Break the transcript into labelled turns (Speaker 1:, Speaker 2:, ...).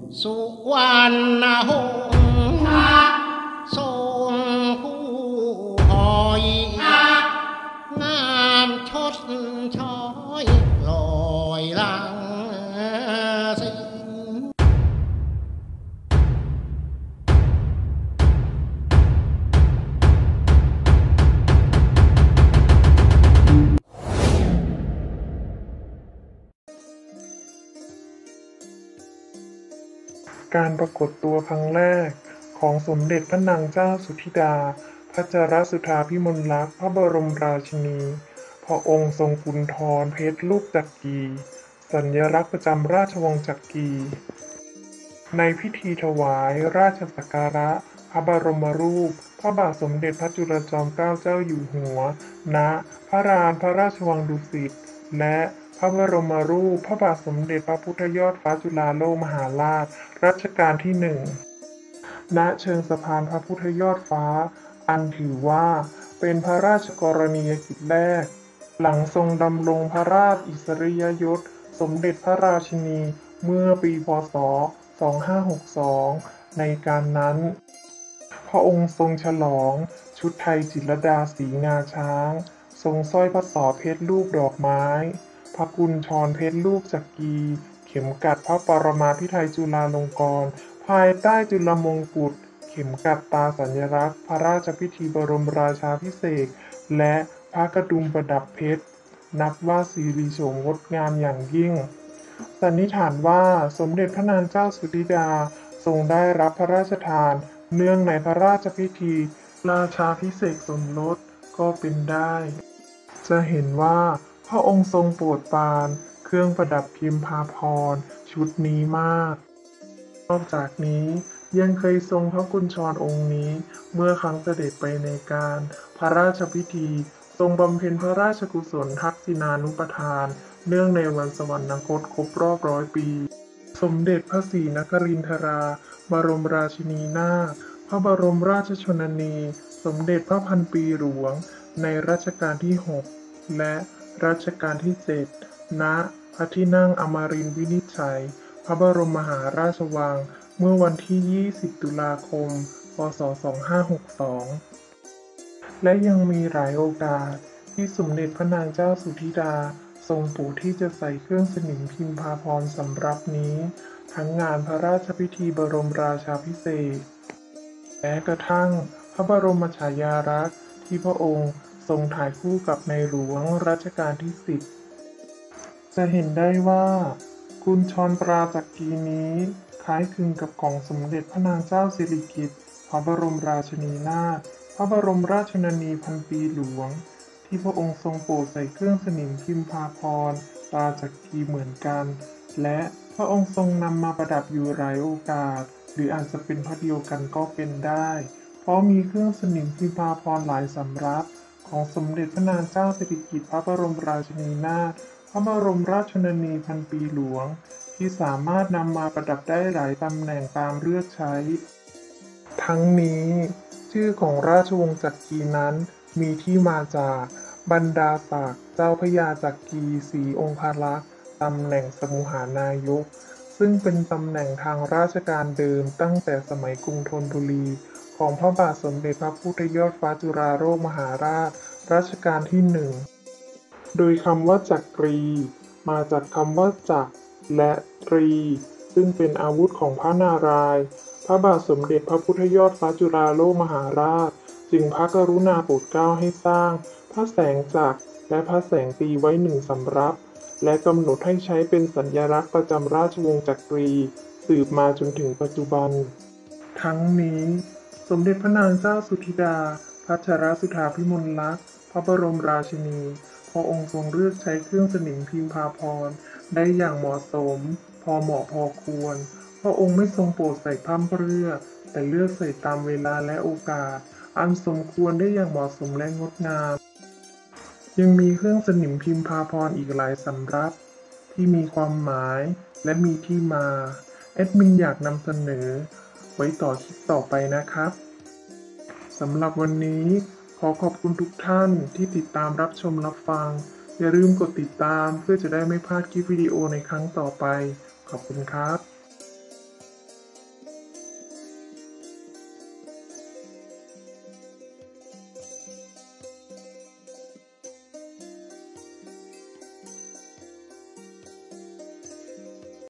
Speaker 1: สุวรรณหงส์ทรงผู้หอยงามชดช้อยลอยลังสิ
Speaker 2: การปรากฏตัวครั้งแรกของสมเด็จพระนางเจ้าสุธิดาพัชรสุธาพิมลลักษณ์พระบรมราชินีพระองค์ทรงกุนธรเพชรลูกจักรีสัญลักษณ์ประจำราชวงศ์จักรีในพิธีถวายราชสักการะพระบรมรูปพระบาทสมเด็จพระจุลจอมเกล้าเจ้าอยู่หัวณพระลานพระราชวังดุสิตและพระบรมรูปพระบาทสมเด็จพระพุทธยอดฟ้าจุฬาโลกมหาราชรัชกาลที่หนึ่งณเชิงสะพานพระพุทธยอดฟ้าอันถือว่าเป็นพระราชกรณียกิจแรกหลังทรงดำรงพระราชอิสริยยศสมเด็จพระราชินีเมื่อปีพ.ศ. 2562ในการนั้นพระองค์ทรงฉลองชุดไทยจิตรลดาสีงาช้างทรงสร้อยพระศอกเพชรรูปดอกไม้พระกุญชรเพชรลูกจักรีเข็มกลัดพระปรมาภิไธยจุฬาลงกรณ์ภายใต้จุลมงกุฎเข็มกลัดตาสัญลักษณ์พระราชพิธีบรมราชาภิเษกและพระกระดุมประดับเพชรนับว่าสิริโฉมงดงามอย่างยิ่งสันนิษฐานว่าสมเด็จพระนางเจ้าสุธิดาทรงได้รับพระราชทานเนื่องในพระราชพิธีราชาภิเษกสมรสก็เป็นได้จะเห็นว่าพระองค์ทรงโปรดปรานเครื่องประดับพิมพาภรณ์ชุดนี้มากนอกจากนี้ยังเคยทรงพระกุญชรองค์นี้เมื่อครั้งเสด็จไปในการพระราชพิธีทรงบำเพ็ญพระราชกุศลทักษิณานุปทานเนื่องในวันสวรรคตครบรอบ100 ปีสมเด็จพระศรีนครินทราบรมราชินีนาถพระบรมราชชนนีสมเด็จพระพันปีหลวงในรัชกาลที่ 6 และรัชกาลที่ 7 ณ พระที่นั่งอมรินทร์วินิจฉัยพระบรมมหาราชวังเมื่อวันที่ 20 ตุลาคม พ.ศ. 2562 และยังมีหลายโอกาสที่สมเด็จพระนางเจ้าสุธิดาทรงโปรดที่จะใส่เครื่องสนิมพิมพาภรณ์สำรับนี้ทั้งงานพระราชพิธีบรมราชาภิเษกแม้กระทั่งพระบรมฉายาลักษณ์ที่พระองค์ทรงถ่ายคู่กับในหลวงรัชกาลที่ 10จะเห็นได้ว่ากุญชรตราจักรีนี้คล้ายคลึงกับของสมเด็จพระนางเจ้าสิริกิติ์พระบรมราชินีนาถพระบรมราชชนนีพันปีหลวงที่พระองค์ทรงโปรดใส่เครื่องสนิมพิมพาภรณ์ตราจักรีเหมือนกันและพระองค์ทรงนำมาประดับอยู่หลายโอกาสหรืออาจจะเป็นพระเดียวกันก็เป็นได้เพราะมีเครื่องสนิมพิมพาภรณ์หลายสำรับของสมเด็จพระนางเจ้าสิริกิติ์พระบรมราชินีนาถพระบรมราชชนนีพันปีหลวงที่สามารถนำมาประดับได้หลายตำแหน่งตามเลือกใช้ทั้งนี้ชื่อของราชวงศ์จักรีนั้นมีที่มาจากบรรดาศักดิ์เจ้าพระยาจักรีศรีองครักษ์ตำแหน่งสมุหานายกซึ่งเป็นตำแหน่งทางราชการเดิมตั้งแต่สมัยกรุงธนบุรีของพระบาทสมเด็จพระพุทธยอดฟ้าจุฬาโลกมหาราชรัชกาลที่ 1โดยคำว่าจักรีมาจากคำว่าจักรและตรีซึ่งเป็นอาวุธของพระนารายณ์พระบาทสมเด็จพระพุทธยอดฟ้าจุฬาโลกมหาราชจึงพระกรุณาโปรดเกล้าให้สร้างพระแสงจักรและพระแสงตรีไว้1 สำรับและกำหนดให้ใช้เป็นสัญลักษณ์ประจำราชวงศ์จักรีสืบมาจนถึงปัจจุบันทั้งนี้สมเด็จพระนางเจ้าสุธิดาพัชรสุธาพิมลลักษณ์พระบรมราชินีพระองค์ทรงเลือกใช้เครื่องสนิมพิมพาภรณ์ได้อย่างเหมาะสมพอเหมาะพอควรพระองค์ไม่ทรงโปรดใส่พร่ำเพรื่อแต่เลือกใส่ตามเวลาและโอกาสอันสมควรได้อย่างเหมาะสมและงดงามยังมีเครื่องสนิมพิมพาภรณ์อีกหลายสำรับที่มีความหมายและมีที่มาแอดมินอยากนำเสนอไว้ต่อคลิปต่อไปนะครับสำหรับวันนี้ขอขอบคุณทุกท่านที่ติดตามรับชมรับฟังอย่าลืมกดติดตามเพื่อจะได้ไม่พลาดคลิปวิดีโอในครั้งต่อไปขอบคุณครับ